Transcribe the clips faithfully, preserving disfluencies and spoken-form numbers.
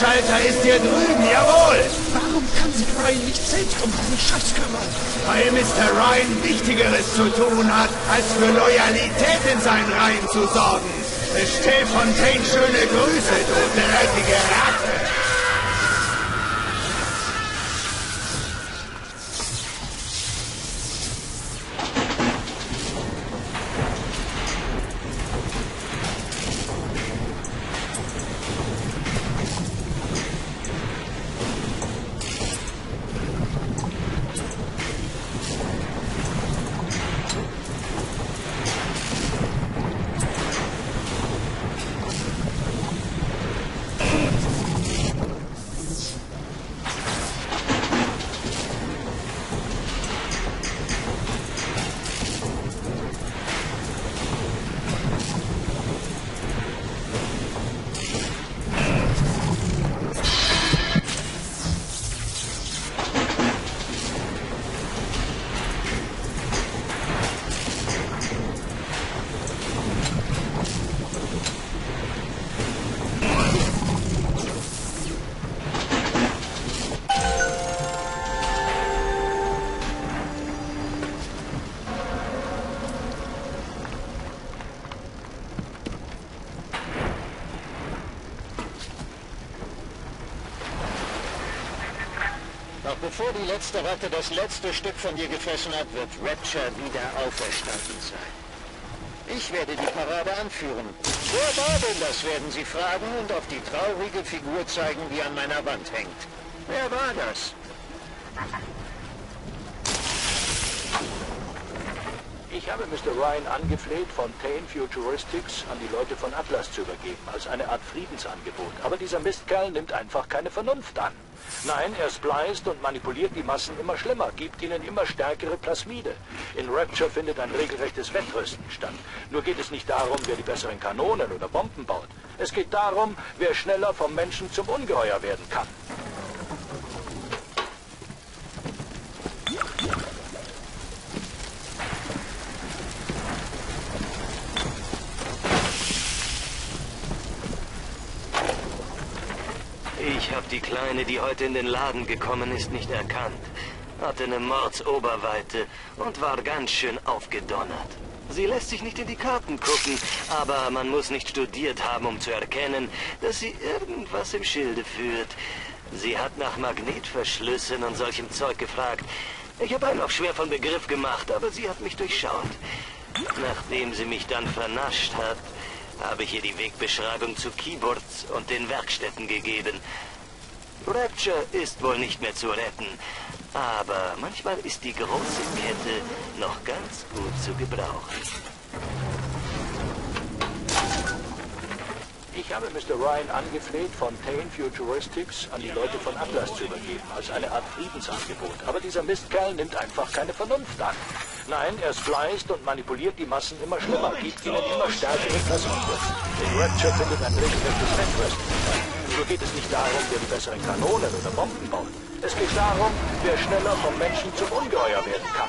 Schalter ist hier drüben, jawohl! Warum kann sich Ryan nicht selbst um diesen Scheiß kümmern? Weil Mister Ryan Wichtigeres zu tun hat, als für Loyalität in seinen Reihen zu sorgen. Bestell Fontaine schöne Grüße, du dreckige Ratte! Doch bevor die letzte Ratte das letzte Stück von dir gefressen hat, wird Rapture wieder auferstanden sein. Ich werde die Parade anführen. Wer war denn das, werden Sie fragen und auf die traurige Figur zeigen, die an meiner Wand hängt. Wer war das? Ich habe Mister Ryan angefleht, Fontaine Futuristics an die Leute von Atlas zu übergeben, als eine Art Friedensangebot. Aber dieser Mistkerl nimmt einfach keine Vernunft an. Nein, er spliced und manipuliert die Massen immer schlimmer, gibt ihnen immer stärkere Plasmide. In Rapture findet ein regelrechtes Wettrüsten statt. Nur geht es nicht darum, wer die besseren Kanonen oder Bomben baut. Es geht darum, wer schneller vom Menschen zum Ungeheuer werden kann. Ich habe die Kleine, die heute in den Laden gekommen ist, nicht erkannt. Hatte eine Mordsoberweite und war ganz schön aufgedonnert. Sie lässt sich nicht in die Karten gucken, aber man muss nicht studiert haben, um zu erkennen, dass sie irgendwas im Schilde führt. Sie hat nach Magnetverschlüssen und solchem Zeug gefragt. Ich habe einen auch schwer von Begriff gemacht, aber sie hat mich durchschaut. Nachdem sie mich dann vernascht hat, habe ich ihr die Wegbeschreibung zu Keyboards und den Werkstätten gegeben. Rapture ist wohl nicht mehr zu retten, aber manchmal ist die große Kette noch ganz gut zu gebrauchen. Ich habe Mister Ryan angefleht, Fontaine Futuristics an die Leute von Atlas zu übergeben, als eine Art Friedensangebot. Aber dieser Mistkerl nimmt einfach keine Vernunft an. Nein, er spliced und manipuliert die Massen immer schlimmer, gibt ihnen immer stärkere Plasmide. In Rapture findet ein regelrechtes Wettrüsten statt. Nur geht es nicht darum, wer die besseren Kanonen oder Bomben baut. Es geht darum, wer schneller vom Menschen zum Ungeheuer werden kann.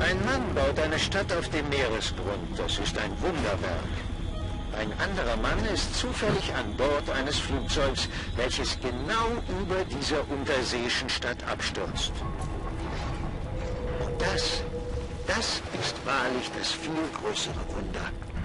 Ein Mann baut eine Stadt auf dem Meeresgrund. Das ist ein Wunderwerk. Ein anderer Mann ist zufällig an Bord eines Flugzeugs, welches genau über dieser unterseeischen Stadt abstürzt. Und das, das ist wahrlich das viel größere Wunder.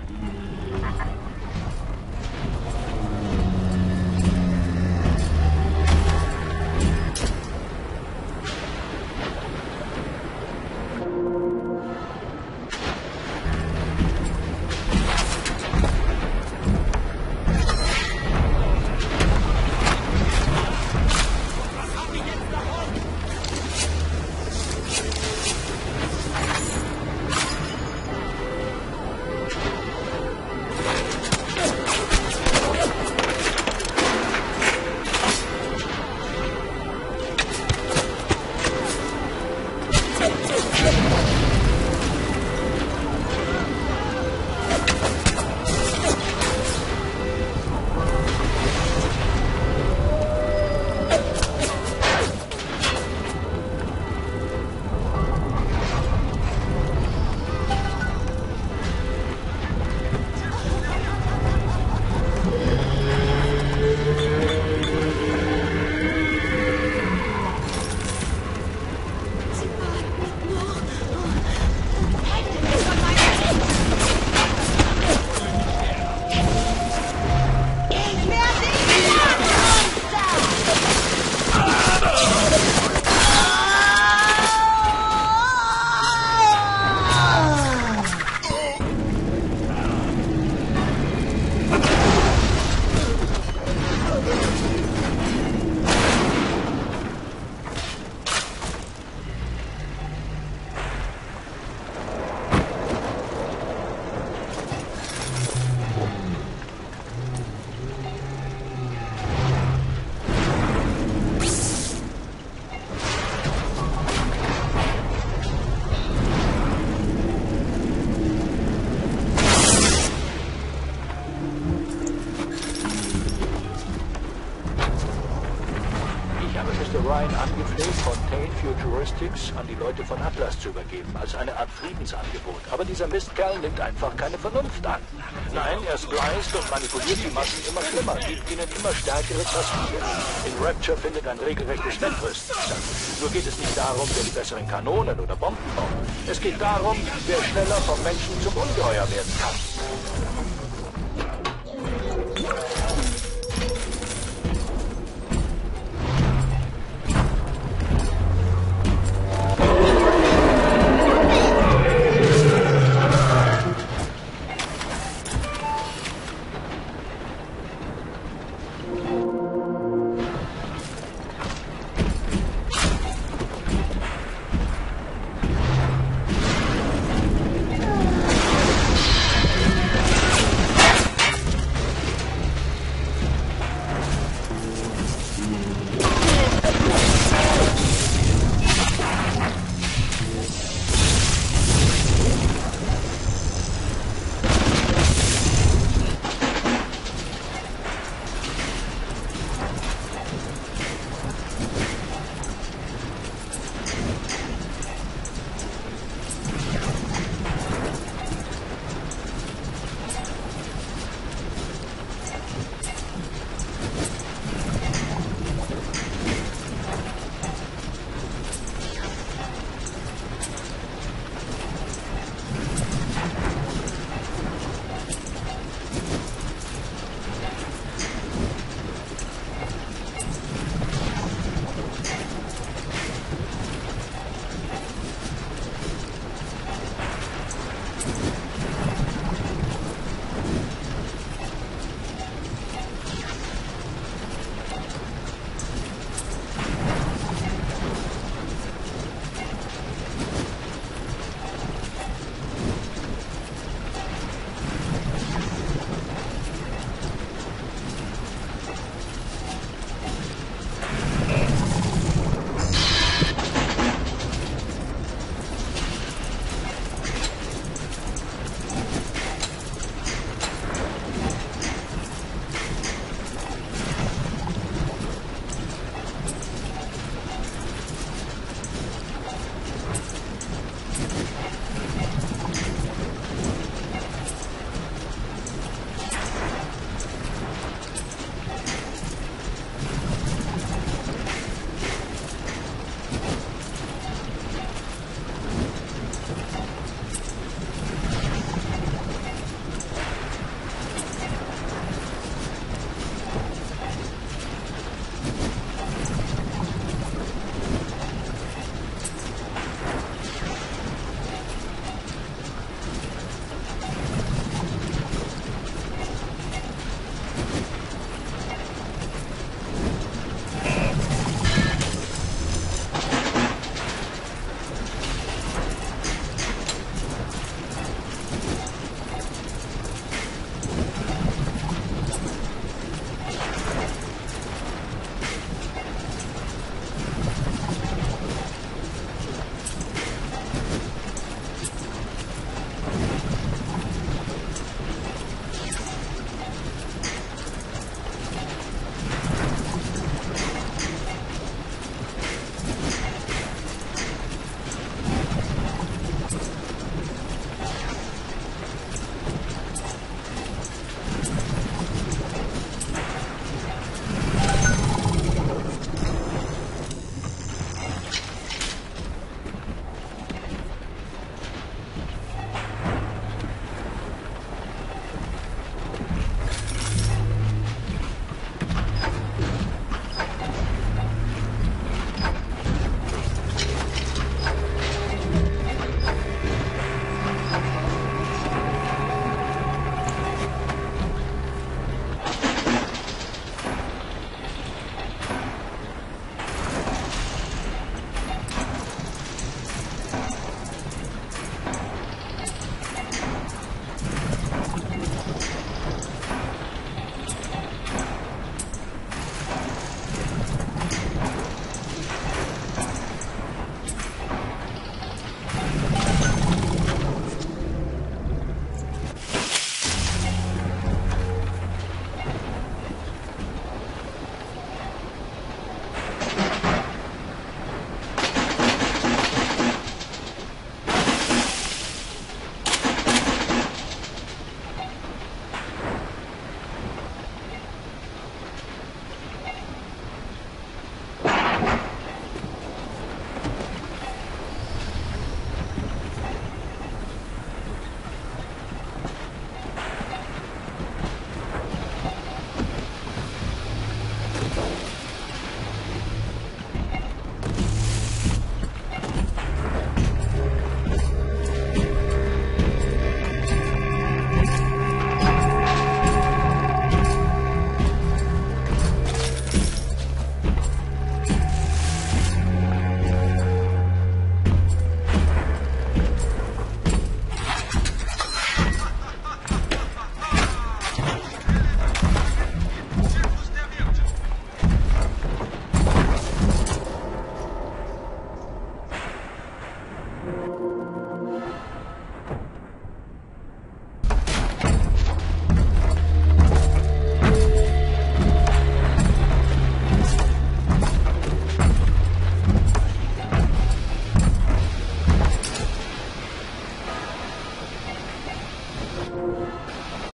Ryan angefleht, Fontaine Futuristics an die Leute von Atlas zu übergeben, als eine Art Friedensangebot. Aber dieser Mistkerl nimmt einfach keine Vernunft an. Nein, er spliced und manipuliert die Massen immer schlimmer, gibt ihnen immer stärkere Tasten. In Rapture findet ein regelrechtes Wettrüsten statt. Nur geht es nicht darum, wer die besseren Kanonen oder Bomben baut. Es geht darum, wer schneller vom Menschen zum Ungeheuer werden kann.